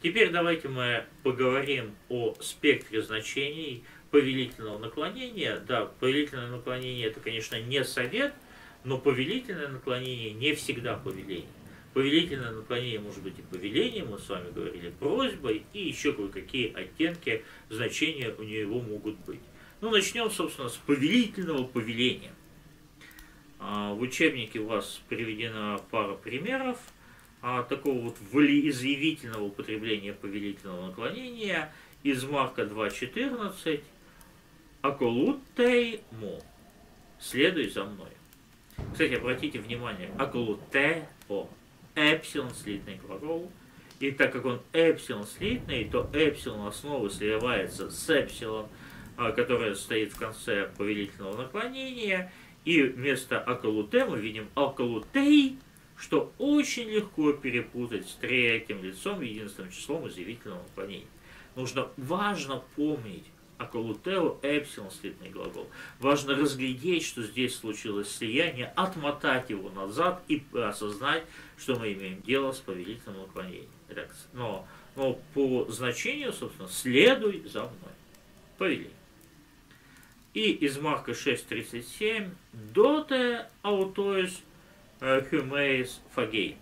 Теперь давайте мы поговорим о спектре значений повелительного наклонения. Да, повелительное наклонение это, конечно, не совет, но повелительное наклонение не всегда повеление. Повелительное наклонение может быть и повелением, мы с вами говорили, просьбой, и еще кое-какие оттенки значения у него могут быть. Ну, начнем, собственно, с повелительного повеления. В учебнике у вас приведена пара примеров такого вот волеизъявительного употребления повелительного наклонения из Марка 2.14. «Аколутей мо» – «следуй за мной». Кстати, обратите внимание, «аколутео» – эпсилон слитный глагол. И так как он эпсилон слитный, то эпсилон основы сливается с эпсилон, которое стоит в конце повелительного наклонения. И вместо «аколуте» мы видим «аколутей», что очень легко перепутать с третьим лицом, единственным числом изъявительного наклонения. Важно помнить аколутео эпсилон слитный глагол. Важно разглядеть, что здесь случилось слияние, отмотать его назад и осознать, что мы имеем дело с повелительным наклонением. Но по значению, собственно, следуй за мной. Повеление. И из Марка 6.37 «Доте аутоис хюмеис фагей».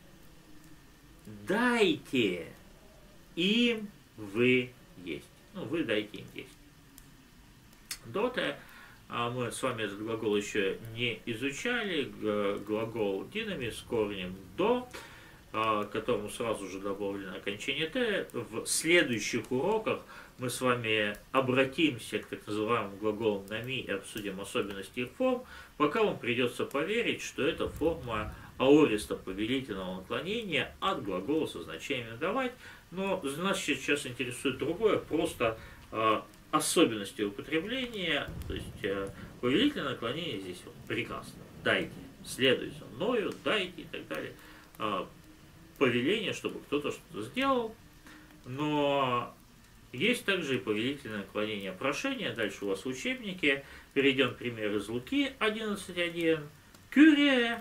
Дайте им вы есть. Вы дайте им есть. Доте, мы с вами этот глагол еще не изучали, глагол динами с корнем до, которому сразу же добавлено окончание т. В следующих уроках мы с вами обратимся к так называемым глаголам нами и обсудим особенности их форм, пока вам придется поверить, что это форма аориста повелительного наклонения от глагола со значением «давать». Но нас сейчас интересует другое, просто особенности употребления, то есть повелительное наклонение здесь вот прекрасно. Дайте, следуй за мною, дайте и так далее. Повеление, чтобы кто-то что-то сделал, но есть также и повелительное наклонение прошения. Дальше у вас в учебнике перейдем пример из Луки 11.1. Кюре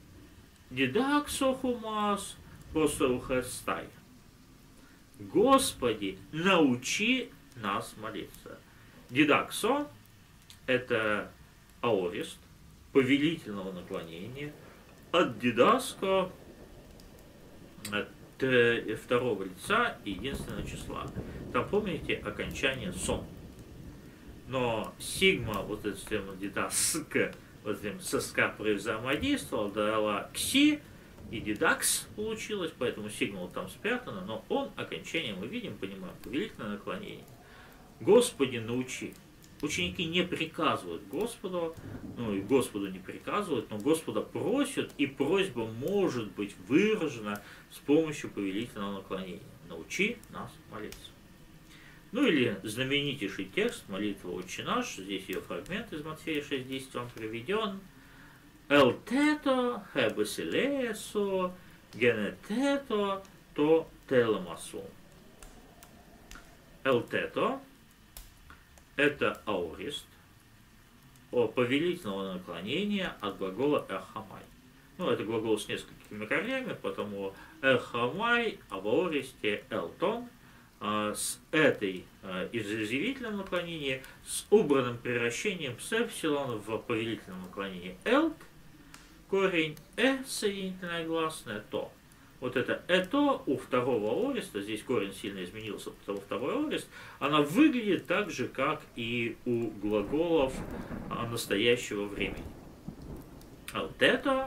дидаксохумас посоухестай. Господи, научи нас молиться. Дидаксо – это аорист повелительного наклонения, от дидаско – от второго лица и единственного числа. Там помните окончание сон. Но сигма, вот эта система дидаск, вот этим соска взаимодействовал, дала кси, и дидакс получилось, поэтому сигма вот там спрятана, но он, окончание мы видим, понимаем, повелительное наклонение. Господи, научи. Ученики не приказывают Господу, и Господу не приказывают, но Господа просят, и просьба может быть выражена с помощью повелительного наклонения. Научи нас молиться. Или знаменитейший текст, молитва «Отче наш», здесь ее фрагмент из Матфея 6.10 вам приведен. «Эл тето хебесилеесо генетето то телемасо». «Эл тето» это аорист повелительного наклонения от глагола «эхамай». Это глагол с несколькими корнями, потому «эхамай» в аористе «элтон» с этой изъявительном наклонении, с убранным превращением с эпсилон в повелительном наклонении «элт», корень соединительное гласное «то». Вот это «это» у второго аориста, здесь корень сильно изменился, потому второй аорист, она выглядит так же, как и у глаголов настоящего времени. А вот это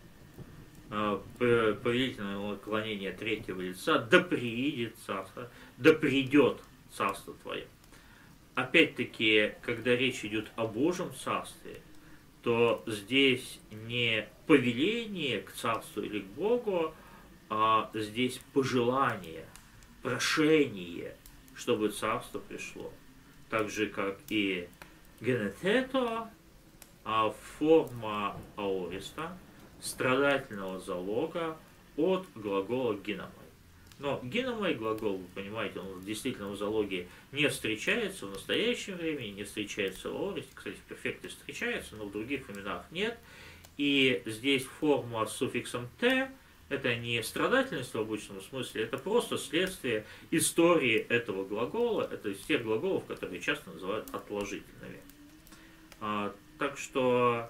повелительное наклонение третьего лица «да приидет царство», «да придет царство твое». Опять-таки, когда речь идет о Божьем царстве, то здесь не повеление к царству или к Богу, а здесь пожелание, прошение, чтобы царство пришло. Так же, как и генетето, форма аориста, страдательного залога от глагола гиномай. Но гиномай глагол, вы понимаете, он действительно в залоге не встречается в настоящем времени, не встречается в аористе. Кстати, в перфекте встречается, но в других именах нет. И здесь форма с суффиксом «т» Это не страдательность в обычном смысле, это просто следствие истории этого глагола, это из тех глаголов, которые часто называют отложительными. Так что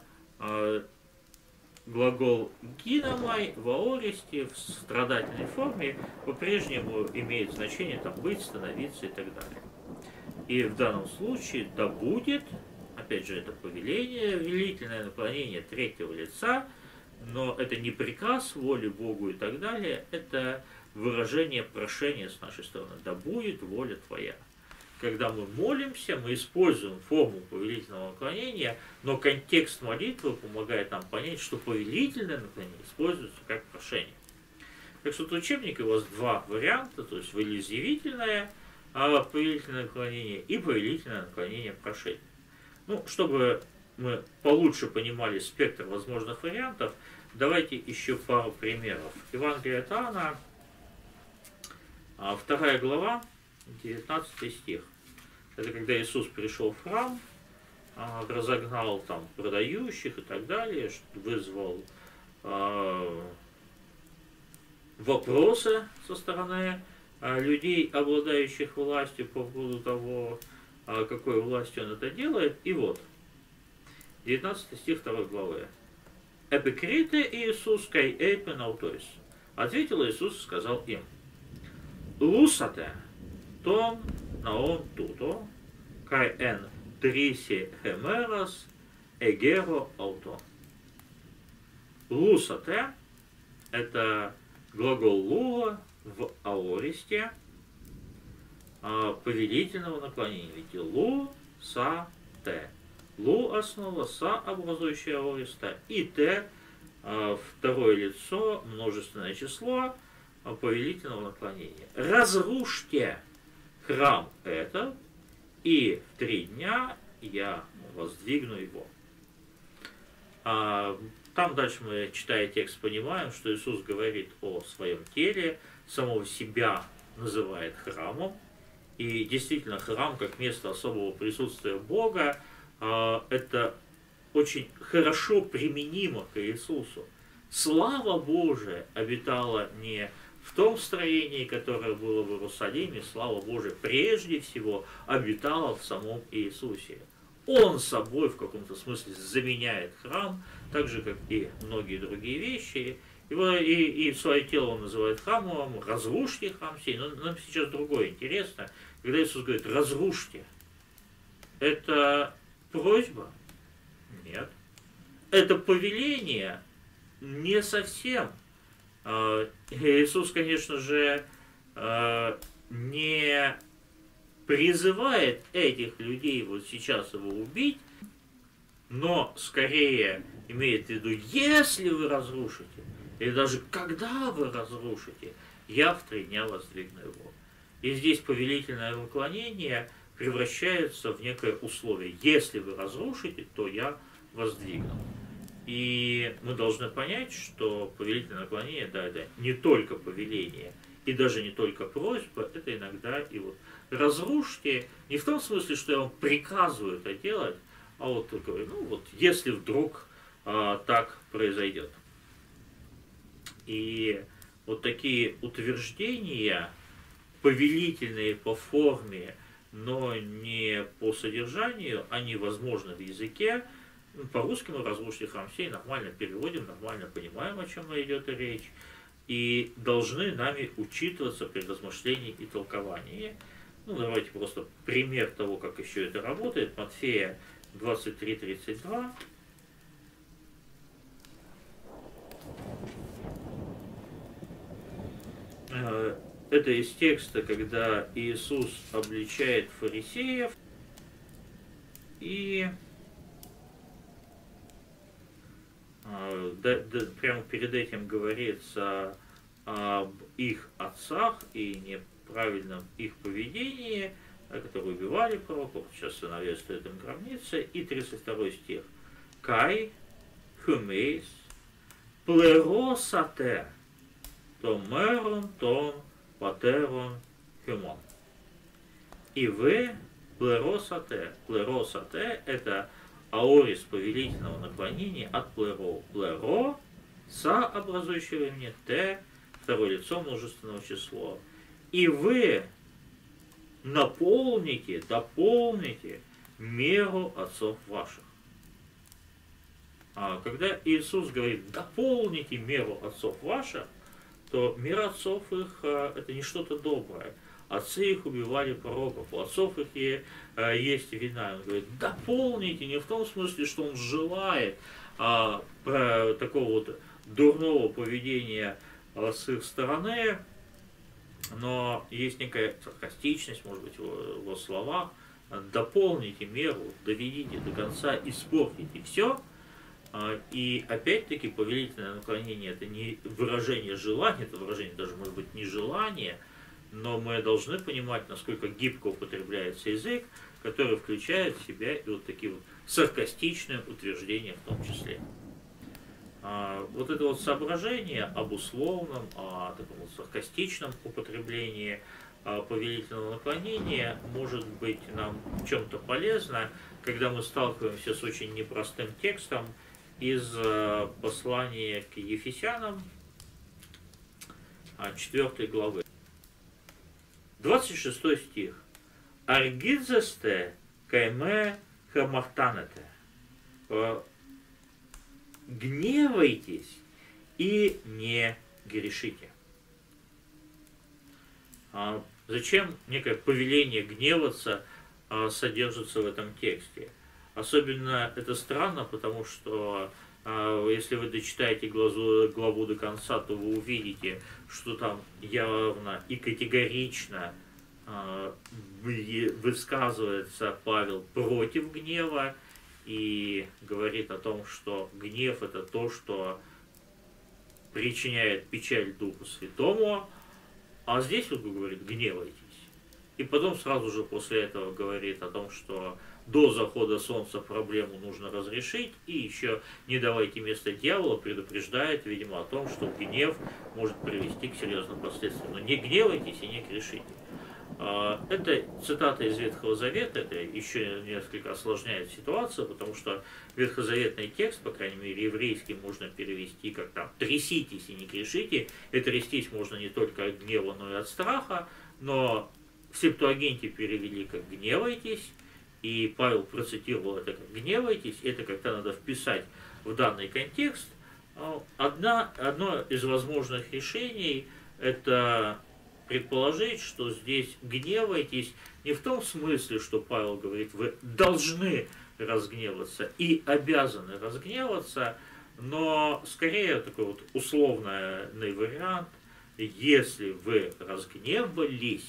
глагол гиномай в аористе в страдательной форме по-прежнему имеет значение там быть, становиться и так далее. И в данном случае да будет, опять же, это повеление, велительное наклонение третьего лица, но это не приказ воли Богу и так далее, это выражение прошения с нашей стороны. Да будет воля твоя. Когда мы молимся, мы используем форму повелительного наклонения, но контекст молитвы помогает нам понять, что повелительное наклонение используется как прошение. Так что в учебнике у вас два варианта, то есть волеизъявительное повелительное наклонение и повелительное наклонение прошения. Ну, чтобы мы получше понимали спектр возможных вариантов, давайте еще пару примеров. Евангелие от Иоанна, 2 глава, 19 стих. Это когда Иисус пришел в храм, разогнал там продающих и так далее, вызвал вопросы со стороны людей, обладающих властью по поводу того, какой властью он это делает. И вот, 19 стих 2 главы. «Эпикрите Иисус кай эйпен аутоис». Ответил Иисус и сказал им: «Лусате том наон туто, кай эн триси хемерас эгеро ауто». Лусате – это глагол луа в аористе повелительного наклонения. Ведь лу, са, те. Лу – основа, са – образующая аориста, и те – второе лицо, множественное число повелительного наклонения. «Разрушьте храм этот, и в 3 дня я воздвигну его». Там дальше мы, читая текст, понимаем, что Иисус говорит о своем теле, самого себя называет храмом. И действительно, храм, как место особого присутствия Бога, это очень хорошо применимо к Иисусу. Слава Божия обитала не в том строении, которое было в Иерусалиме, слава Божия прежде всего обитала в самом Иисусе. Он собой в каком-то смысле заменяет храм, так же, как и многие другие вещи. И свое тело он называет храмом, разрушьте храм сей. Но нам сейчас другое интересно. Когда Иисус говорит «разрушьте», это просьба? Нет. Это повеление? Не совсем. Иисус, конечно же, не призывает этих людей вот сейчас его убить, но скорее имеет в виду, если вы разрушите, или даже когда вы разрушите, я в 3 дня воздвигну его. И здесь повелительное наклонение превращается в некое условие. Если вы разрушите, то я воздвигну. И мы должны понять, что повелительное наклонение, да, это не только повеление, и даже не только просьба, это иногда и вот разрушьте, не в том смысле, что я вам приказываю это делать, а вот говорю, ну вот, если вдруг так произойдет. И вот такие утверждения, повелительные по форме, но не по содержанию, они возможны в языке. По-русски мы «разрушьте храм сей» нормально переводим, нормально понимаем, о чем идет речь, и должны нами учитываться при размышлении и толковании. Ну, давайте просто пример того, как еще это работает. Матфея 23:32. Это из текста, когда Иисус обличает фарисеев, и прямо перед этим говорится об их отцах и неправильном их поведении, которые убивали пророков, сейчас сыновья стоят им в гробнице, и 32 стих. «Кай хумейс плеросате томерон том патерон хумон». И вы плеросате. Плеросате – это аорис повелительного наклонения от плеро. Плеро Са, образующее времени, Т, второе лицо множественного числа. И вы наполните, дополните меру отцов ваших. Когда Иисус говорит, дополните меру отцов ваших, то мера отцов их это не что-то доброе. Отцы их убивали пророков, у отцов их есть вина. Он говорит, дополните, не в том смысле, что он желает такого вот дурного поведения с их стороны, но есть некая саркастичность, может быть, в его словах. Дополните меру, доведите до конца, испортите все. И опять-таки повелительное наклонение это не выражение желания, это выражение даже может быть не желание, но мы должны понимать, насколько гибко употребляется язык, который включает в себя и вот такие вот саркастичные утверждения в том числе. Вот это вот соображение об условном, о таком вот саркастичном употреблении повелительного наклонения может быть нам в чем-то полезно, когда мы сталкиваемся с очень непростым текстом из послания к Ефесянам 4 главы. 26 стих. Аргидзесте кайме хамахтанете. Гневайтесь и не грешите. Зачем некое повеление гневаться содержится в этом тексте? Особенно это странно, потому что если вы дочитаете главу до конца, то вы увидите, что там явно и категорично высказывается Павел против гнева и говорит о том, что гнев это то, что причиняет печаль Духу Святому, а здесь вот говорит гневайтесь. И потом сразу же после этого говорит о том, что до захода солнца проблему нужно разрешить, и еще не давайте место дьяволу, предупреждает, видимо, о том, что гнев может привести к серьезным последствиям. Но не гневайтесь и не грешите. Это цитата из Ветхого Завета, это еще несколько осложняет ситуацию, потому что ветхозаветный текст, по крайней мере еврейский, можно перевести как там «тряситесь и не грешите», и трястись можно не только от гнева, но и от страха, но в Септуагинте перевели как «гневайтесь», и Павел процитировал это как «гневайтесь», это как-то надо вписать в данный контекст. Одно из возможных решений – это предположить, что здесь гневайтесь не в том смысле, что Павел говорит, вы должны разгневаться и обязаны разгневаться, но скорее такой вот условный вариант, если вы разгневались,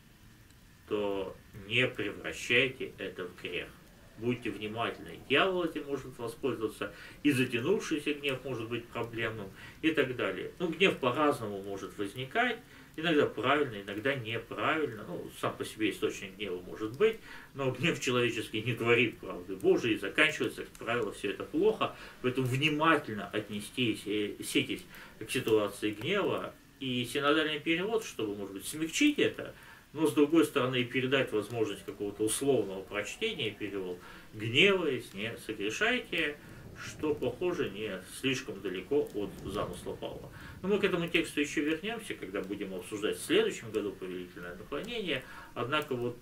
то не превращайте это в грех. Будьте внимательны, дьявол этим может воспользоваться, и затянувшийся гнев может быть проблемным, и так далее. Ну, гнев по-разному может возникать, иногда правильно, иногда неправильно. Ну, сам по себе источник гнева может быть, но гнев человеческий не творит правды Божией, и заканчивается, как правило, все это плохо. Поэтому внимательно отнестись к ситуации гнева, и синодальный перевод, чтобы, может быть, смягчить это, но с другой стороны и передать возможность какого-то условного прочтения перевод «гневаясь, не согрешайте», что, похоже, не слишком далеко от замысла Павла. Но мы к этому тексту еще вернемся, когда будем обсуждать в следующем году повелительное наклонение. Однако вот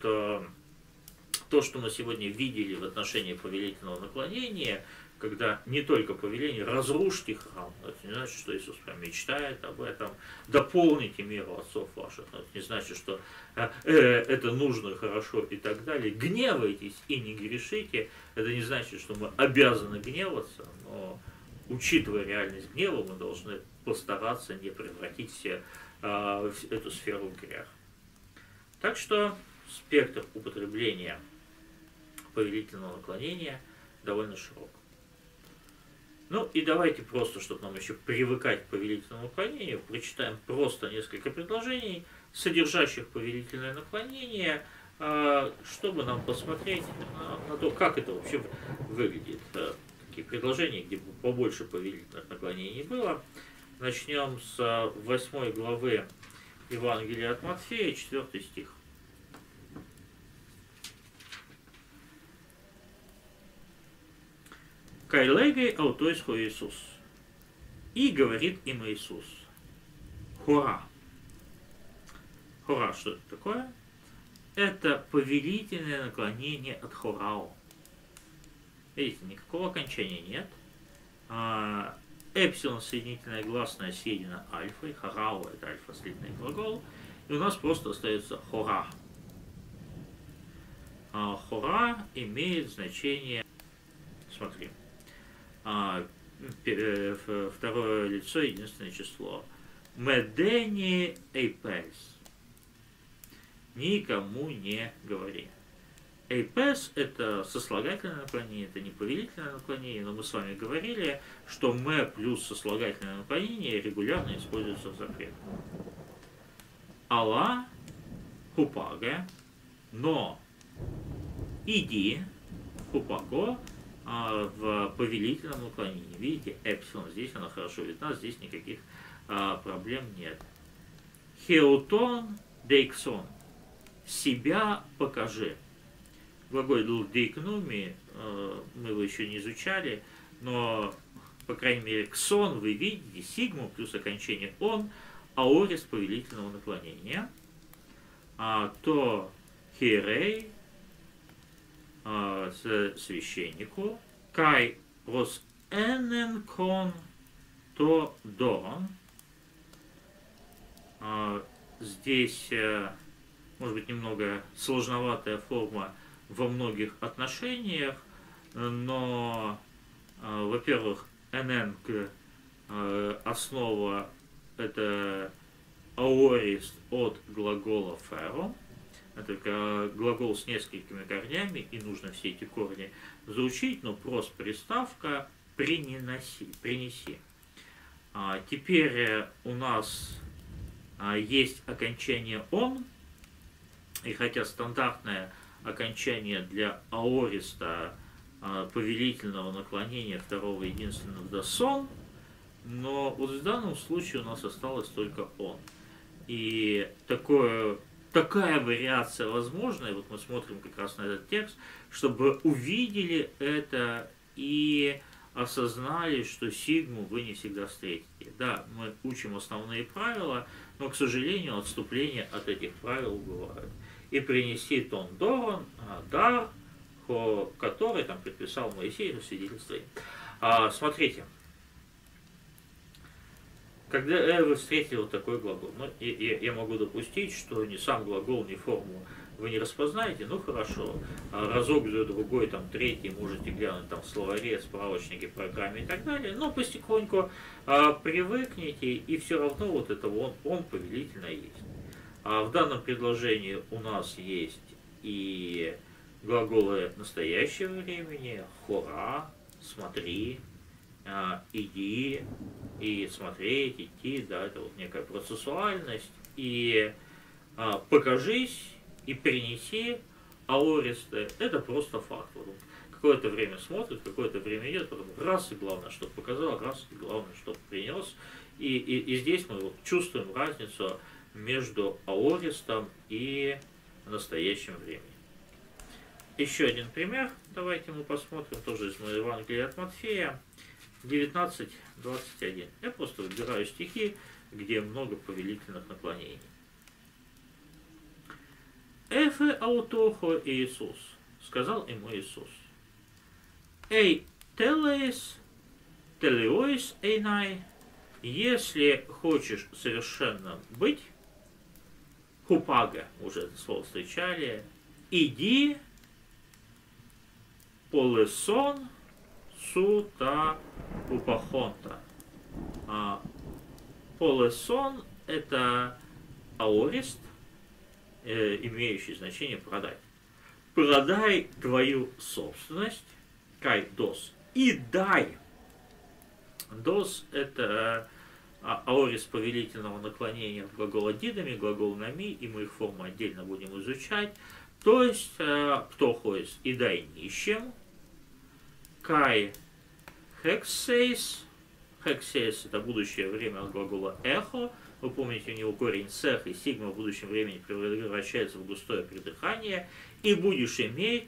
то, что мы сегодня видели в отношении повелительного наклонения, когда не только повеление «разрушьте храм», это не значит, что Иисус прям мечтает об этом, «дополните меру отцов ваших», это не значит, что это нужно, хорошо и так далее, «гневайтесь и не грешите», это не значит, что мы обязаны гневаться, но учитывая реальность гнева, мы должны постараться не превратить эту сферу в грех. Так что спектр употребления повелительного наклонения довольно широк. Ну и давайте просто, чтобы нам еще привыкать к повелительному наклонению, прочитаем просто несколько предложений, содержащих повелительное наклонение, чтобы нам посмотреть на то, как это вообще выглядит. Такие предложения, где побольше повелительных наклонений было. Начнем с 8 главы Евангелия от Матфея, 4 стих. Кайлегей аутойсхо Иисус. И говорит им Иисус: «Хура». Хура, что это такое? Это повелительное наклонение от хорао. Видите, никакого окончания нет. Эпсилон соединительное гласное съедено альфой. Хорао — это альфа-слитный глагол. И у нас просто остается хора. Хора имеет значение, смотри, второе лицо, единственное число. Медени эйпес. Никому не говори. Эйпес — это сослагательное наклонение, это не повелительное наклонение, но мы с вами говорили, что м плюс сослагательное наклонение регулярно используется в запрет. Алла хупаге, но иди хупаго в повелительном наклонении. Видите, эпсилон здесь она хорошо видна, здесь никаких проблем нет. Хеутон дейксон. Себя покажи. Глагол дейкнуми, мы его еще не изучали, но, по крайней мере, ксон вы видите, сигму плюс окончание он, аорист повелительного наклонения, то хирей священнику, кай рос энен кон то дон. Здесь, может быть, немного сложноватая форма во многих отношениях, но, во-первых, энен основа — это аорист от глагола феро. Это глагол с несколькими корнями, и нужно все эти корни заучить, но просто приставка принеси. Теперь у нас есть окончание он, и хотя стандартное окончание для аориста повелительного наклонения второго единственного до сон, но вот в данном случае у нас осталось только он. И такая вариация возможна, и вот мы смотрим как раз на этот текст, чтобы увидели это и осознали, что сигму вы не всегда встретите. Да, мы учим основные правила, но, к сожалению, отступления от этих правил бывают. И принеси тон дорон, дар, который там предписал Моисей в свидетельстве. Смотрите. Когда вы встретили вот такой глагол, ну, я могу допустить, что ни сам глагол, ни форму вы не распознаете, ну хорошо, разок за другой, там третий можете глянуть там в словаре, справочнике, программе и так далее, но потихоньку привыкните, и все равно вот это он повелительно есть. В данном предложении у нас есть и глаголы настоящего времени, хора, смотри, иди, и смотреть, идти, да, это вот некая процессуальность, и покажись, и принеси аористы, это просто факт. Вот какое-то время смотрит, какое-то время идет, потом раз, и главное, чтобы показал, раз, и главное, чтобы принес. И здесь мы вот чувствуем разницу между аористом и настоящим временем. Еще один пример, давайте мы посмотрим, тоже из моего Евангелия от Матфея, 19:21. Я просто выбираю стихи, где много повелительных наклонений. Эфе аутохо Иисус, сказал ему Иисус. Эй, телеис эйнай, если хочешь совершенно быть, хупага, уже это слово встречали, иди полесон сута упахонта. Полесон — это аорист, имеющий значение продать. Продай твою собственность, кай дос, и дай. Дос — это аорист повелительного наклонения от глагола дидами, глагол нами, и мы их форму отдельно будем изучать. То есть птохоис и дай нищим, кай хексейс. Хексейс — это будущее время от глагола эхо. Вы помните, у него корень сех, и сигма в будущем времени превращается в густое придыхание. И будешь иметь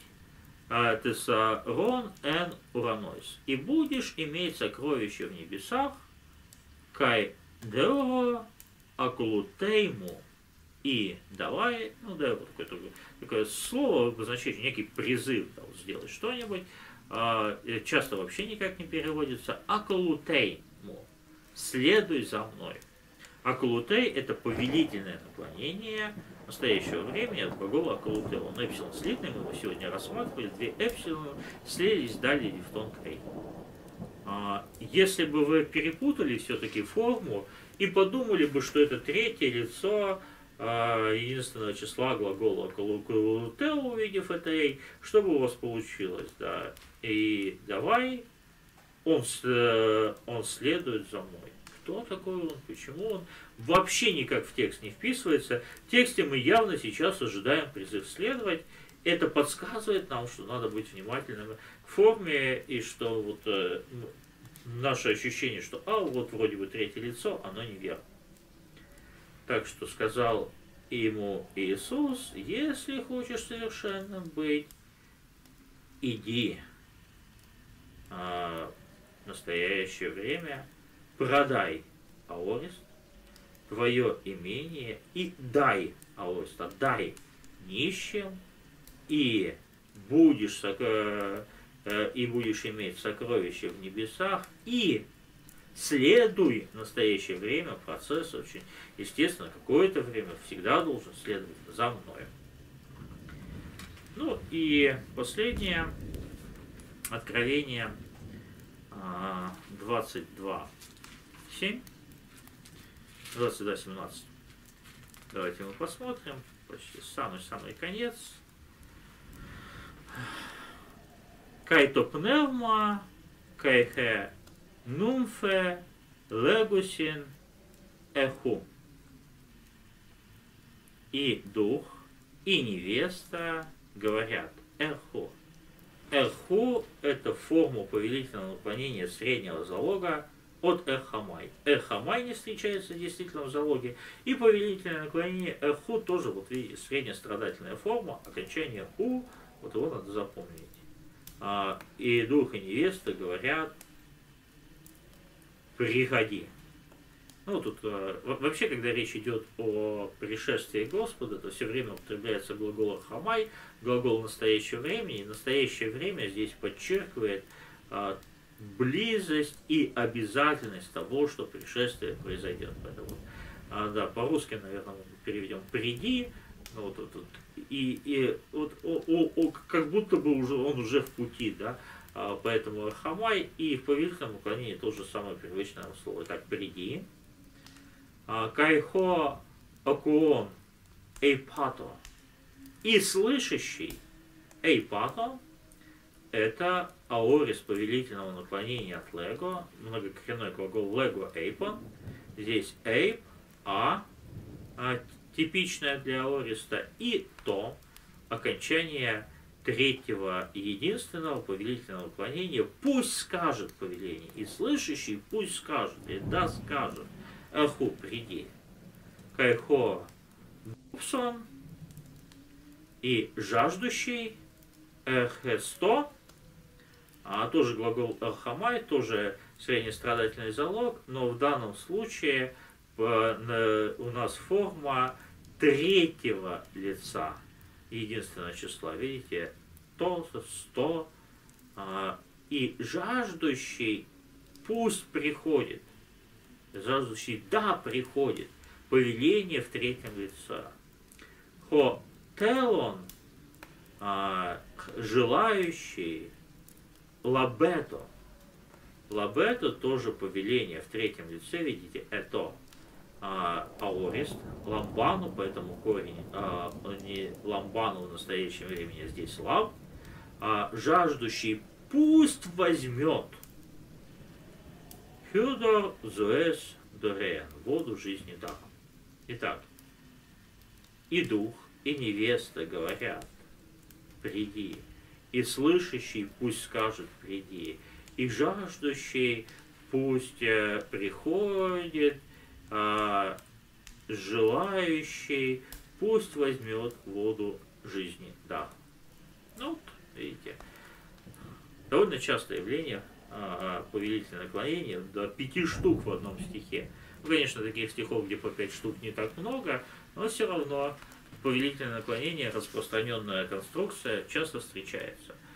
тесарон эн уранойс. И будешь иметь сокровища в небесах, кай део акулутейму. И давай, ну да, вот такое слово, обозначает некий призыв, да, вот сделать что-нибудь. Часто вообще никак не переводится. Акулутейму. Следуй за мной. Акулутей — это повелительное наклонение настоящего времени от глагола акулутей. Он эпсилон слитный, мы его сегодня рассматривали. Две эпсилона слились, дали дифтонг рей. Если бы вы перепутали все-таки форму и подумали бы, что это третье лицо единственного числа глагола акулутей, увидев это рей, что бы у вас получилось? Да? И давай, он следует за мной. Кто такой он, почему он, вообще никак в текст не вписывается. В тексте мы явно сейчас ожидаем призыв следовать. Это подсказывает нам, что надо быть внимательным к форме, и что вот наше ощущение, что вот вроде бы третье лицо, оно неверно. Так что сказал ему Иисус: если хочешь совершенным быть, иди в настоящее время, продай аорист, твое имение, и дай аорист, отдай нищим, и будешь иметь сокровища в небесах, и следуй в настоящее время, процесс очень естественно, какое-то время всегда должен следовать за мной. Ну и последнее откровение 22:7, 22:17. Давайте мы посмотрим, почти самый конец. Кайто пневма, кайхе нумфе, легусин, эху. И дух, и невеста говорят эху. Эху – это форма повелительного наклонения среднего залога от эхамай. Эхамай не встречается в действительном залоге, и повелительное наклонение эху тоже, вот видите, среднестрадательная форма, окончание ху, вот его надо запомнить. И дух, и невеста говорят приходи. Ну, тут вообще, когда речь идет о пришествии Господа, то все время употребляется глагол хамай, глагол настоящего времени. И настоящее время здесь подчеркивает близость и обязательность того, что пришествие произойдет. Поэтому, да, по-русски, наверное, мы переведем «приди», ну, как будто бы он уже в пути, да. Поэтому хамай, и в повелительном уклонении то же самое привычное слово. Так, «приди». Кайхо акуон эйпато. И слышащий эйпато — это аорис повелительного наклонения от лего, многокоренной глагол лего эйпон. Здесь эйп, типичное для аориста, и то окончание третьего единственного повелительного наклонения. Пусть скажет повеление, и слышащий пусть скажет, и да скажет. Эху, приди. Кайхо дупсон, и жаждущий эхесто, тоже глагол эхамай, тоже среднестрадательный залог, но в данном случае у нас форма третьего лица единственного числа. Видите, то, сто, и жаждущий пусть приходит. Жаждущий да приходит. Повеление в третьем лице. Хо телон, желающий, лабето. Лабето тоже повеление в третьем лице, видите, это аорист, ламбану, поэтому корень не ламбану в настоящем времени, а здесь лаб. Жаждущий пусть возьмет Хюдор зуэс дореен, воду жизни даром. Итак, и дух, и невеста говорят приди, и слышащий пусть скажет приди, и жаждущий пусть приходит, желающий пусть возьмет воду жизни даром. Ну вот, видите, довольно частое явление повелительное наклонение до 5 штук в одном стихе. Ну, конечно, таких стихов, где по 5 штук, не так много, но все равно повелительное наклонение, распространенная конструкция, часто встречается.